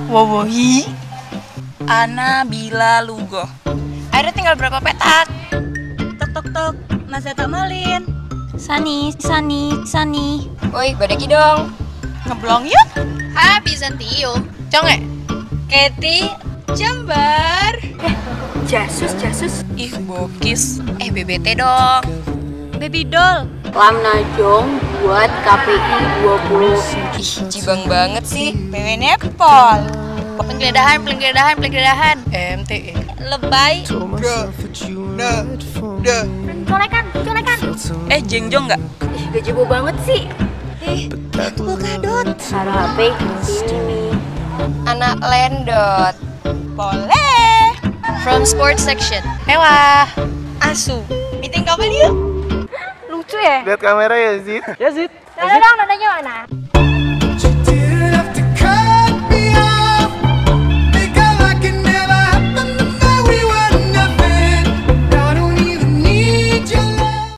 Wowohi Ana Bila Lugo. Akhirnya tinggal berapa petak? Tok tok tok, nasi tak malin. Sani. Woi, badaki dong. Ngeblong yuk. Ha, Bizantio. Conge. Keti Jember. Jasus. Ih, bokis. BBT dong. Baby doll. Lam Najong buat KPI 20. Ih, jibang banget sih. PW Nepal. Penggeledahan. MTE. Lebay. Colekan. Jengjong nggak? Ih, gajebo banget sih. Kadut. Taruh HP ini. Anak Lendot. Boleh. From sports section. Mewah. Asu. Meeting kapan yuk? Lucu ya? Lihat kamera ya, Zid. Nadanya mana?